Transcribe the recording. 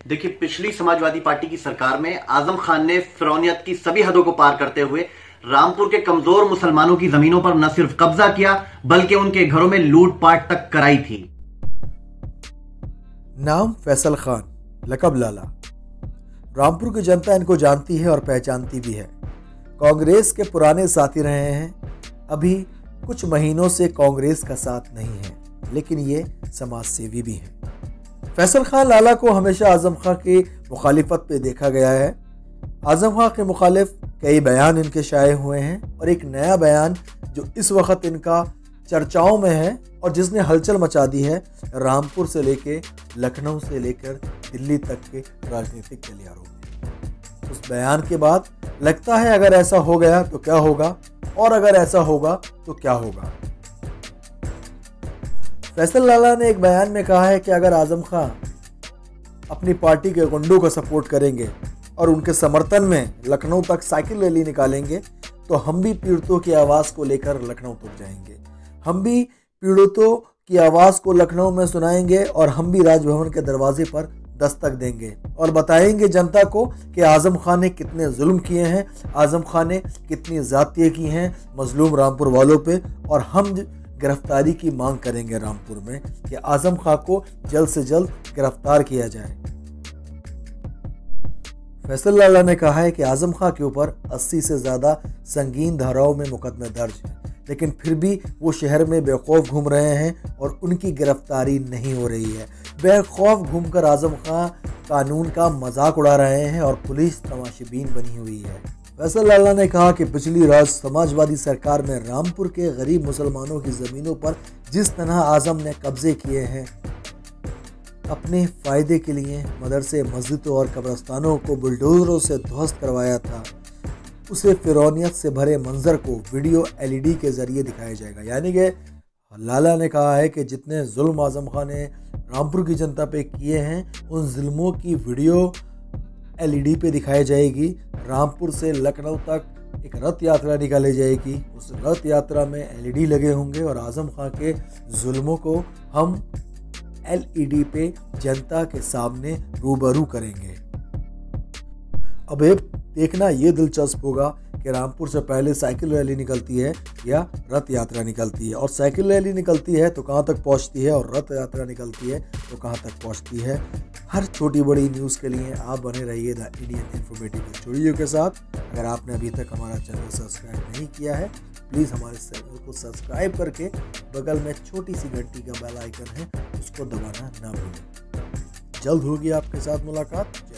देखिए, पिछली समाजवादी पार्टी की सरकार में आजम खान ने फिरौनियत की सभी हदों को पार करते हुए रामपुर के कमजोर मुसलमानों की जमीनों पर न सिर्फ कब्जा किया बल्कि उनके घरों में लूटपाट तक कराई थी। नाम फैसल खान, लकब लाला। रामपुर की जनता इनको जानती है और पहचानती भी है। कांग्रेस के पुराने साथी रहे हैं। अभी कुछ महीनों से कांग्रेस का साथ नहीं है, लेकिन ये समाज सेवी भी हैं। फैसल खान लाला को हमेशा आजम खां की मुखालिफत पे देखा गया है। आजम खां के मुखालिफ कई बयान इनके शाये हुए हैं और एक नया बयान जो इस वक्त इनका चर्चाओं में है और जिसने हलचल मचा दी है, रामपुर से लेके लखनऊ से लेकर दिल्ली तक के राजनीतिक गलियारों में। उस बयान के बाद लगता है अगर ऐसा हो गया तो क्या होगा, और अगर ऐसा होगा तो क्या होगा। फैसल लाला ने एक बयान में कहा है कि अगर आजम खां अपनी पार्टी के गुंडों को सपोर्ट करेंगे और उनके समर्थन में लखनऊ तक साइकिल रैली निकालेंगे तो हम भी पीड़ितों की आवाज़ को लेकर लखनऊ तक जाएंगे। हम भी पीड़ितों की आवाज़ को लखनऊ में सुनाएंगे और हम भी राजभवन के दरवाजे पर दस्तक देंगे और बताएंगे जनता को कि आजम खान ने कितने जुल्म किए हैं, आजम खान ने कितनी ज़्यादतियाँ की हैं मजलूम रामपुर वालों पे, और हम गिरफ्तारी की मांग करेंगे रामपुर में कि आजम खान को जल्द से जल्द गिरफ्तार किया जाए। फैसल लाला ने कहा है कि आजम खान के ऊपर 80 से ज़्यादा संगीन धाराओं में मुकदमे दर्ज हैं, लेकिन फिर भी वो शहर में बेखौफ घूम रहे हैं और उनकी गिरफ्तारी नहीं हो रही है। बेखौफ घूमकर आजम खान कानून का मजाक उड़ा रहे हैं और पुलिस तमाशाबीन बनी हुई है। फैसल लाला ने कहा कि पिछली राज समाजवादी सरकार में रामपुर के गरीब मुसलमानों की ज़मीनों पर जिस तरह आजम ने कब्जे किए हैं, अपने फ़ायदे के लिए मदरसे, मस्जिदों और कब्रस्तानों को बुलडोजरों से ध्वस्त करवाया था, उसे फिरौनियत से भरे मंजर को वीडियो LED के ज़रिए दिखाया जाएगा। यानी कि लाला ने कहा है कि जितने जुल्म आजम खान ने रामपुर की जनता पे किए हैं, उन जुल्मों की वीडियो LED पे दिखाई जाएगी। रामपुर से लखनऊ तक एक रथ यात्रा निकाली जाएगी। उस रथ यात्रा में LED लगे होंगे और आजम खान के जुल्मों को हम LED पे जनता के सामने रूबरू करेंगे। अब देखना ये दिलचस्प होगा कि रामपुर से पहले साइकिल रैली निकलती है या रथ यात्रा निकलती है, और साइकिल रैली निकलती है तो कहाँ तक पहुँचती है और रथ यात्रा निकलती है तो कहाँ तक पहुँचती है। हर छोटी बड़ी न्यूज़ के लिए आप बने रहिए द इंडियन इन्फॉर्मेटिव स्टूडियो के साथ। अगर आपने अभी तक हमारा चैनल सब्सक्राइब नहीं किया है, प्लीज़ हमारे चैनल को सब्सक्राइब करके बगल में छोटी सी घंटी का बेल आइकन है, उसको दबाना ना भूलें। जल्द होगी आपके साथ मुलाकात।